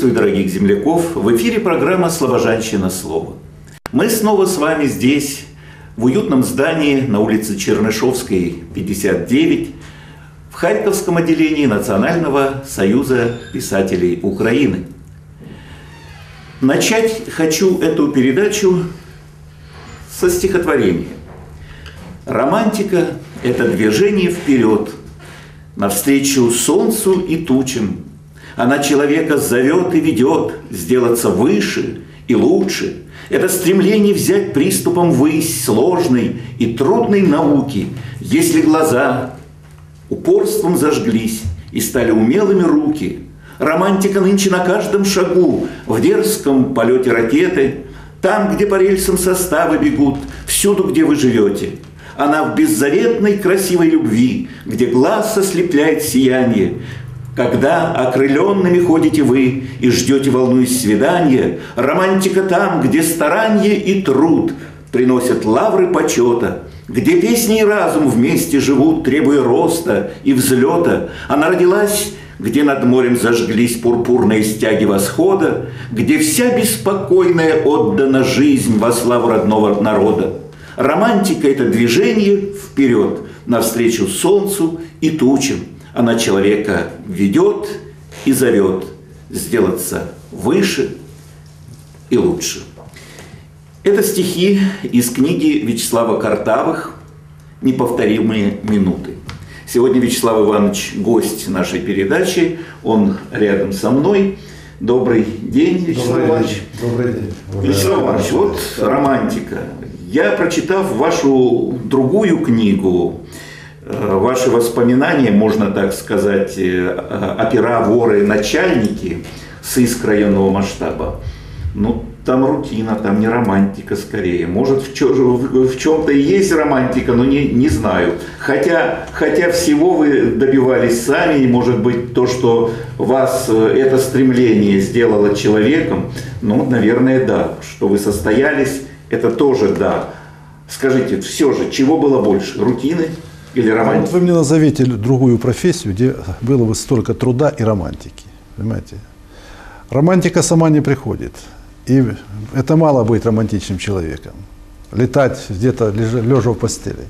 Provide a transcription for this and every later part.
Приветствую, дорогих земляков! В эфире программа «Слобожанщина. Слово». Мы снова с вами здесь, в уютном здании на улице Чернышевской, 59, в Харьковском отделении Национального союза писателей Украины. Начать хочу эту передачу со стихотворения. Романтика – это движение вперед, навстречу солнцу и тучам. Она человека зовет и ведет сделаться выше и лучше. Это стремление взять приступом ввысь сложной и трудной науки, если глаза упорством зажглись и стали умелыми руки. Романтика нынче на каждом шагу, в дерзком полете ракеты, там, где по рельсам составы бегут, всюду, где вы живете. Она в беззаветной красивой любви, где глаз ослепляет сияние. Когда окрыленными ходите вы и ждете, волнуясь, свидания, романтика там, где старание и труд приносят лавры почета, где песни и разум вместе живут, требуя роста и взлета. Она родилась, где над морем зажглись пурпурные стяги восхода, где вся беспокойная отдана жизнь во славу родного народа. Романтика – это движение вперед, навстречу солнцу и тучам. Она человека ведет и зовет сделаться выше и лучше. Это стихи из книги Вячеслава Картавых «Неповторимые минуты». Сегодня Вячеслав Иванович гость нашей передачи, он рядом со мной. Добрый день, Вячеслав Иванович. Добрый день. Вячеслав Иванович, вот романтика. Я, прочитав вашу другую книгу, ваши воспоминания, можно так сказать, опера, воры, начальники с иск районного масштаба, ну, там рутина, там не романтика скорее. Может, в чем-то и есть романтика, но не знаю. Хотя всего вы добивались сами, и, может быть, то, что вас это стремление сделало человеком, ну, наверное, да. Что вы состоялись, это тоже да. Скажите, все же, чего было больше, рутины или романтики? Вот вы мне назовите другую профессию, где было бы столько труда и романтики. Понимаете? Романтика сама не приходит. И это мало быть романтичным человеком. Летать где-то лежа в постели.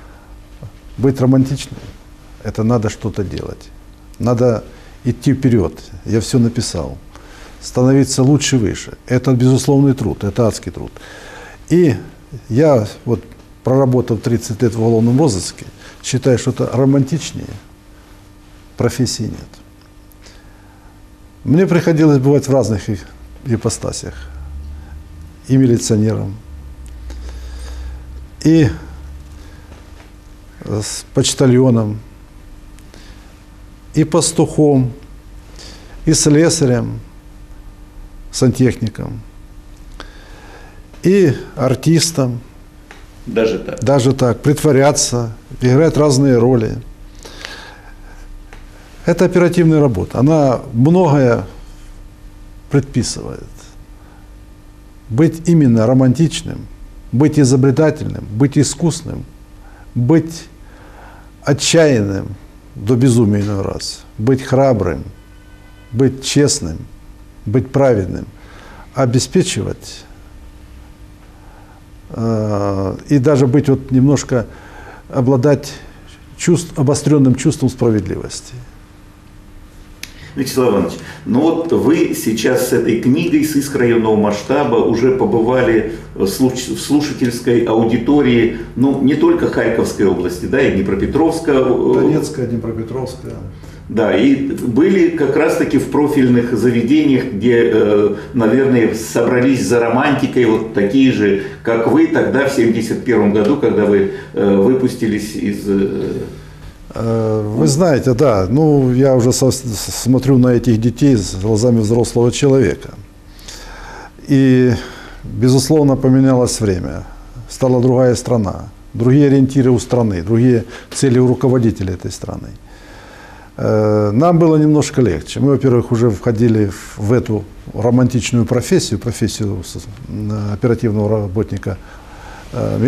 Быть романтичным – это надо что-то делать. Надо идти вперед. Я все написал. Становиться лучше, выше. Это безусловный труд, это адский труд. И я, вот, проработав 30 лет в уголовном розыске, считаю, что это романтичнее профессии нет. Мне приходилось бывать в разных ипостасях. И милиционером, и с почтальоном, и пастухом, и слесарем, сантехником, и артистом. Даже так? Даже так. Притворяться, играть разные роли. Это оперативная работа. Она многое предписывает. Быть именно романтичным, быть изобретательным, быть искусным, быть отчаянным до безумия иной раз, быть храбрым, быть честным, быть праведным, обеспечивать и даже быть вот немножко обладать обостренным чувством справедливости. Вячеслав Иванович, ну вот вы сейчас с этой книгой с иск районного масштаба уже побывали в слушательской аудитории, ну, не только Харьковской области, да, и Днепропетровска. Донецкая, Днепропетровская. Да, и были как раз-таки в профильных заведениях, где, наверное, собрались за романтикой вот такие же, как вы тогда в 1971 году, когда вы выпустились из... Вы знаете, да, ну, я уже смотрю на этих детей с глазами взрослого человека. И, безусловно, поменялось время. Стала другая страна, другие ориентиры у страны, другие цели у руководителей этой страны. Нам было немножко легче. Мы, во-первых, уже входили в эту романтичную профессию оперативного работника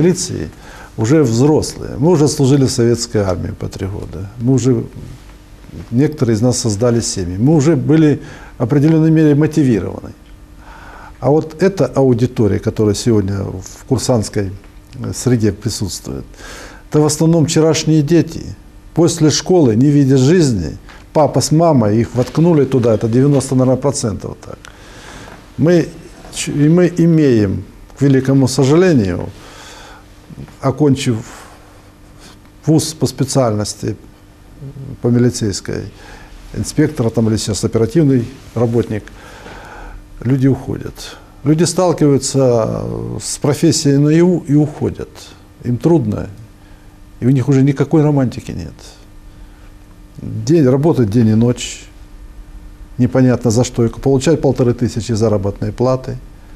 милиции, уже взрослые. Мы уже служили в советской армии по 3 года. Мы уже некоторые из нас создали семьи. Мы уже были в определенной мере мотивированы. А вот эта аудитория, которая сегодня в курсантской среде присутствует, это в основном вчерашние дети. После школы, не видя жизни, папа с мамой их воткнули туда, это 90%, наверное, так. Мы имеем, к великому сожалению, окончив вуз по специальности, по милицейской, инспектора там или сейчас оперативный работник, люди уходят. Люди сталкиваются с профессией наяву и уходят. Им трудно, и у них уже никакой романтики нет. Работать день и ночь, непонятно за что, получать 1500 заработной платы,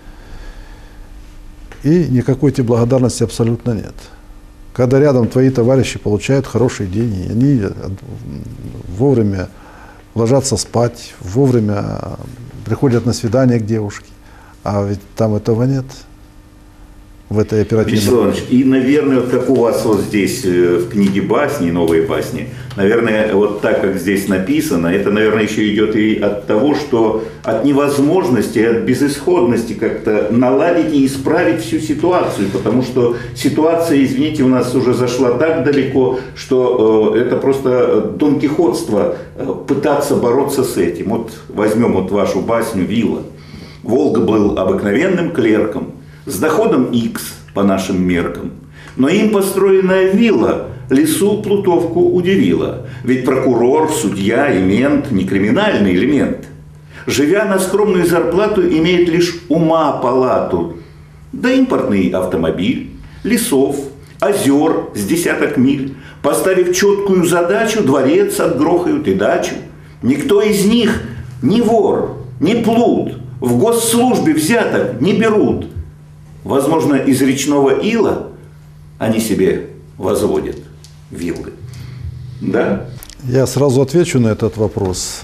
и никакой тебе благодарности абсолютно нет. Когда рядом твои товарищи получают хорошие деньги, они вовремя ложатся спать, вовремя приходят на свидание к девушке, а ведь там этого нет, в этой оперативной. Вячеслав Иванович, и, наверное, вот как у вас вот здесь в книге басни, новые басни, наверное, вот так, как здесь написано, это, наверное, еще идет и от того, что от невозможности, от безысходности как-то наладить и исправить всю ситуацию, потому что ситуация, извините, у нас уже зашла так далеко, что это просто донкихотство пытаться бороться с этим. Вот возьмем вот вашу басню «Вилла». Волга был обыкновенным клерком, с доходом X по нашим меркам. Но им построенная вилла лесу плутовку удивила. Ведь прокурор, судья и мент не криминальный элемент. Живя на скромную зарплату, имеет лишь ума палату. Да импортный автомобиль, лесов, озер с десяток миль. Поставив четкую задачу, дворец отгрохают и дачу. Никто из них ни вор, ни плут, в госслужбе взяток не берут. Возможно, из речного ила они себе возводят виллы. Да? Я сразу отвечу на этот вопрос.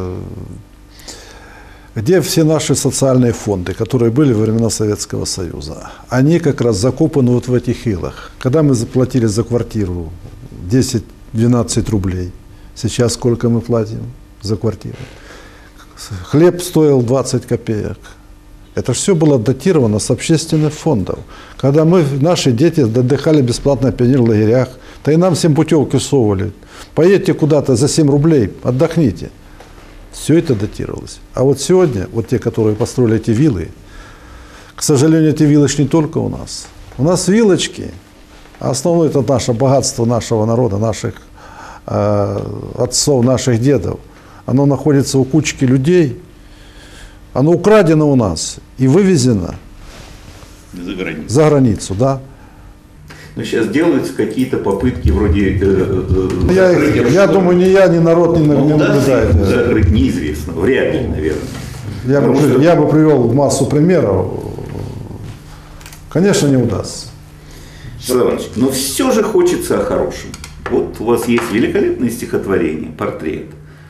Где все наши социальные фонды, которые были во времена Советского Союза? Они как раз закопаны вот в этих илах. Когда мы заплатили за квартиру 10-12 рублей, сейчас сколько мы платим за квартиру? Хлеб стоил 20 копеек. Это все было датировано с общественных фондов. Когда наши дети отдыхали бесплатно в пионерлагерях, то и нам всем путевки совали. Поедьте куда-то за 7 рублей, отдохните. Все это датировалось. А вот сегодня, вот те, которые построили эти виллы, к сожалению, эти виллы не только у нас. У нас виллочки, а основное это наше богатство нашего народа, наших отцов, наших дедов. Оно находится у кучки людей. Оно украдено у нас и вывезено за границу, да. Но сейчас делаются какие-то попытки вроде... Я думаю, ни я, ни народ не наблюдает. Закрыть неизвестно, вряд ли, наверное. Я бы привел массу примеров. Конечно, не удастся. Вячеслав Иванович, но все же хочется о хорошем. Вот у вас есть великолепное стихотворение, портрет.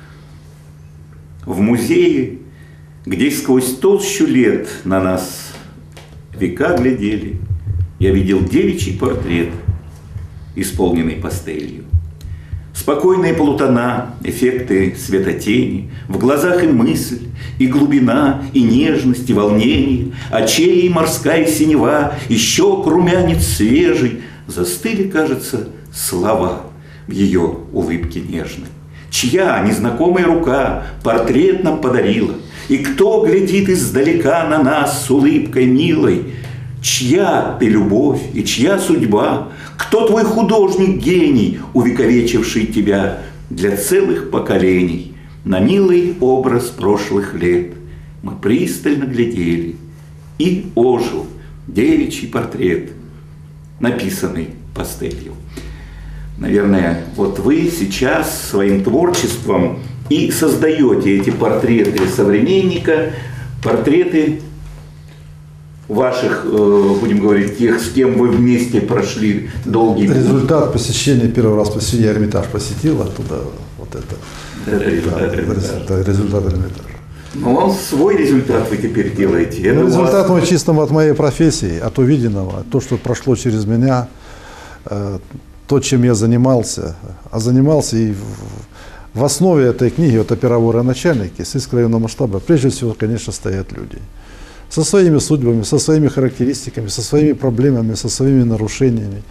В музее, где сквозь толщу лет на нас века глядели, я видел девичий портрет, исполненный пастелью. Спокойные полутона, эффекты светотени, в глазах и мысль, и глубина, и нежность, и волнение, очей морская синева, и щек румянец свежий, застыли, кажется, слова в ее улыбке нежной. Чья незнакомая рука портрет нам подарила, и кто глядит издалека на нас с улыбкой милой? Чья ты любовь и чья судьба? Кто твой художник-гений, увековечивший тебя для целых поколений? На милый образ прошлых лет мы пристально глядели, и ожил девичий портрет, написанный пастелью. Наверное, вот вы сейчас своим творчеством и создаете эти портреты современника, портреты ваших, будем говорить, тех, с кем вы вместе прошли долгий путь. Результат посещения, первый раз посещения Эрмитаж посетил, оттуда вот это. Результат Эрмитажа. Но свой результат вы теперь делаете. Это результат мой чисто от моей профессии, от увиденного, то, что прошло через меня, то, чем я занимался. А занимался и в основе этой книги, вот «Опера, воры, начальники», сельского районного масштаба, прежде всего, конечно, стоят люди. Со своими судьбами, со своими характеристиками, со своими проблемами, со своими нарушениями.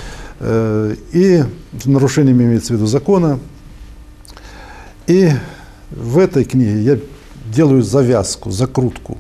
И нарушениями имеется в виду закона. И в этой книге я делаю завязку, закрутку.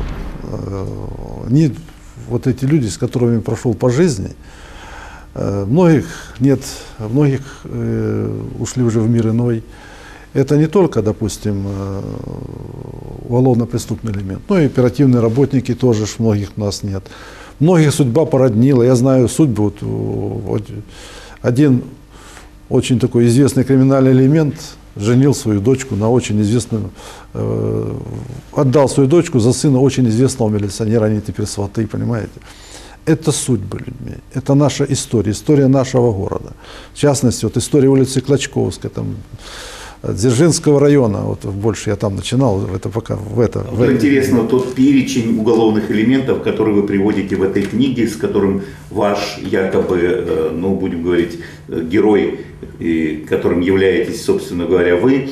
Вот эти люди, с которыми прошел по жизни, многих нет, многих ушли уже в мир иной. Это не только, допустим, уголовно-преступный элемент, но и оперативные работники тоже, многих у нас нет. Многих судьба породнила. Я знаю судьбу. Вот один очень такой известный криминальный элемент женил свою дочку на очень известную, отдал свою дочку за сына очень известного милиционера, они теперь сваты, понимаете. Это судьба людьми, это наша история, история нашего города. В частности, вот история улицы Клочковской, там, Дзержинского района, вот больше я там начинал, это пока в это. Интересно, тот перечень уголовных элементов, который вы приводите в этой книге, с которым ваш якобы, ну будем говорить, герой, которым являетесь, собственно говоря, вы,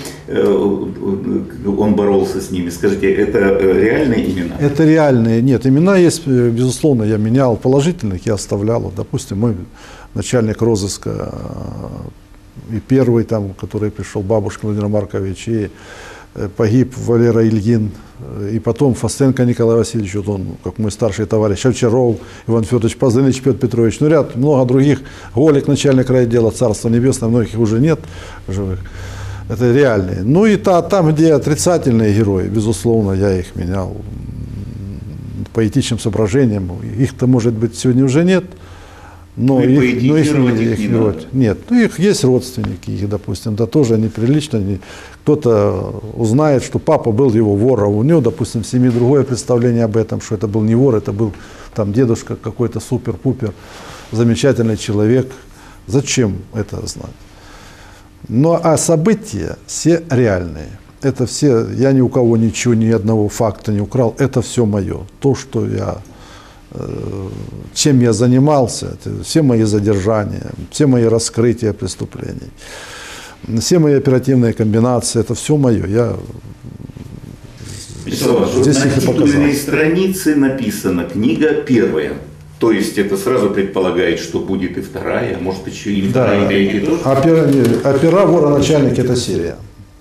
он боролся с ними. Скажите, это реальные имена? Это реальные, нет, имена есть, безусловно, я менял, положительных я оставлял, допустим, мой начальник розыска, и первый, там, который пришел, Бабушкин Владимир Маркович, и погиб Валера Ильин, и потом Фастенко Николай Васильевич, вот он, как мой старший товарищ, Овчаров Иван Федорович, Позыныч Петр Петрович, ну ряд, много других, Голик, начальник райотдела, Царство Небесное, многих уже нет живых, это реальные. Ну и там, где отрицательные герои, безусловно, я их менял по этичным соображениям, их-то, может быть, сегодня уже нет. Но их нет, ну их есть родственники, их, допустим, да тоже неприлично. Кто-то узнает, что папа был его вором, у него, допустим, в семье другое представление об этом, что это был не вор, это был там дедушка какой-то супер-пупер, замечательный человек. Зачем это знать? Ну а события все реальные. Это все, я ни у кого ничего, ни одного факта не украл, это все мое. То, что я, чем я занимался, все мои задержания, все мои раскрытия преступлений, все мои оперативные комбинации, это все мое. Я здесь на титульной странице написано «Книга первая». То есть это сразу предполагает, что будет и вторая, может еще и вторая, и третья тоже? «Опера, воры, начальники» – это серия.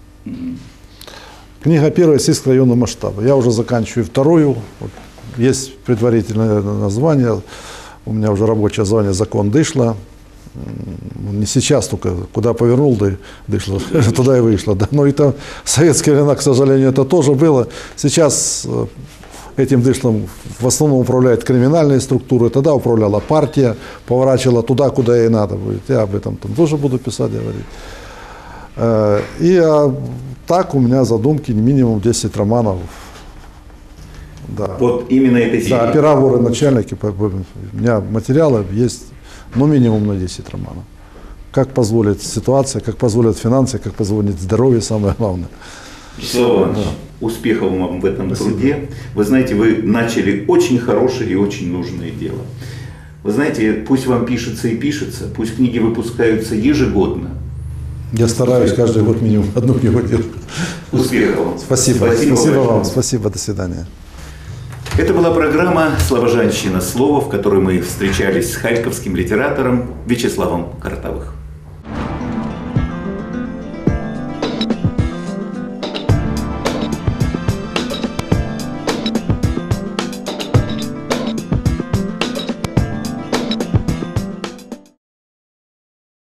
Книга первая сельского районного масштаба. Я уже заканчиваю вторую. Вот. Есть предварительное название, у меня уже рабочее название «Закон Дышла». Не сейчас только, куда повернул, дышло, туда и вышло. Да. Но и там в советские времена, к сожалению, это тоже было. Сейчас этим дышлом в основном управляют криминальные структуры. Тогда управляла партия, поворачивала туда, куда ей надо будет. Я об этом там тоже буду писать, говорить. И так у меня задумки минимум 10 романов. Да. Вот именно этой серии. Да, «Опера, воры, начальники». У меня материалы есть, ну, минимум на 10 романов. Как позволит ситуация, как позволят финансы, как позволит здоровье, самое главное. Вячеслав Иванович, да. Успехов вам в этом Спасибо. Труде. Вы знаете, вы начали очень хорошее и очень нужное дело. Вы знаете, пусть вам пишется и пишется, пусть книги выпускаются ежегодно. Я стараюсь каждый год минимум одну книгу делать. Успехов вам. Спасибо. Спасибо вам. Спасибо. До свидания. Это была программа «Слобожанщина. Слово», в которой мы встречались с харьковским литератором Вячеславом Картавых.